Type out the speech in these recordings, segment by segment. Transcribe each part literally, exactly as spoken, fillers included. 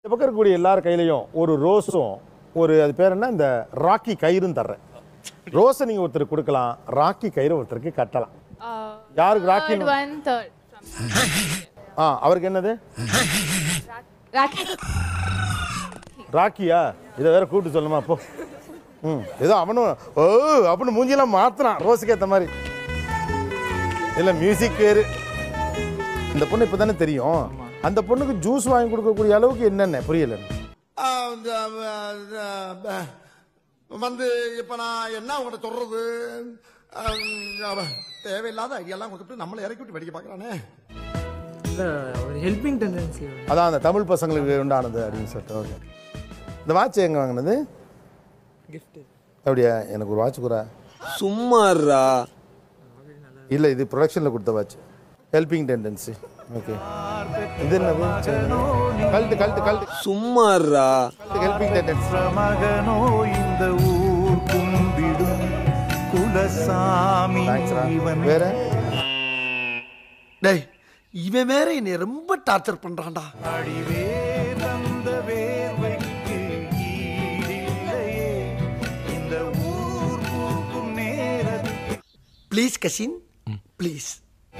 பக்கம் இருக்கக்கூடிய எல்லார் கையிலையும் ஒரு ரோஸும் ஒரு அது பேர் என்ன இந்த ராக்கி கயிறும் தர்றேன். ரோஸை நீங்க ஒருத்தருக்கு கொடுக்கலாம், ராக்கி கயிறு ஒருத்தருக்கு கட்டலாம். யாருக்கு ராக்கி? ஆ அவருக்கு என்னது? ராக்கியா? இதை வேற கூப்பிட்டு சொல்லுமா அப்போ? ம் ஏதோ அவனும் ஓ அப்படின்னு மூஞ்சியெல்லாம் மாத்தினான் ரோஸுக்கு ஏற்ற மாதிரி. இல்லை மியூசிக் பேரு. இந்த பொண்ணு இப்போ தானே தெரியும். அந்த பொண்ணுக்கு ஜூஸ் வாங்கி கொடுக்கக்கூடிய அளவுக்கு என்னென்ன புரியல வந்து இப்ப நான் என்ன உங்கள்கிட்ட சொல்றது? தேவையில்லாத ஐடியாலாம் கொடுத்துட்டு நம்மளை இறக்கி விட்டு படிக்க பார்க்கறானே. ஒரு ஹெல்பிங் டெண்டன்சி. அதான் அந்த தமிழ் பசங்களுக்கு உண்டானது அப்படின்னு சொல்லிட்டு. ஓகே, இந்த வாட்ச் எங்க வாங்கினது? கிஃப்ட். அப்படியா? எனக்கு ஒரு வாட்ச் கூட. சும்மாறா. இல்லை, இது ப்ரொடக்ஷனில் கொடுத்த வாட்ச். Helping tendency. ஓகே, இது என்னது? கல்ட்டு கல்ட்டு கல்ட்டு. சும்மாறா. Helping tendency. மகனோ இந்த ஊர் கும்பிடும் குலசாமி. வேற? டேய், இவன் வேற என்னை ரொம்ப டார்ச்சர் பண்றான்டா. Please cousin, please.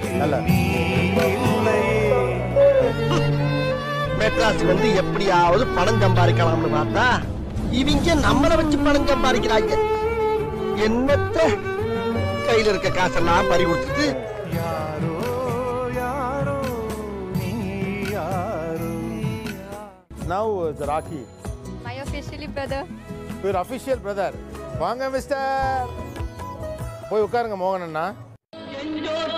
மெட்ராஸ் வந்து எப்படியாவது பணம் சம்பாதிக்கலாம்னு பார்த்தா இவங்க நம்மளை வச்சு பணம் சம்பாதிக்கிறாங்க. என்னத்த கையில இருக்க காசெல்லாம் பறி கொடுத்துட்டு Now the Rocky. My officially brother. Your official brother. வாங்க மிஸ்டர். போய் உட்காருங்க மோகன் அண்ணா.